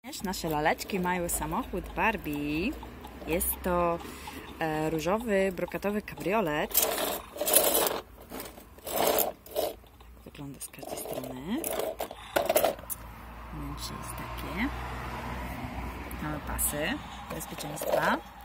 Nasze laleczki mają samochód Barbie. Jest to różowy, brokatowy kabriolet. Wygląda z każdej strony. Wnętrze jest takie. Mamy pasy bezpieczeństwa.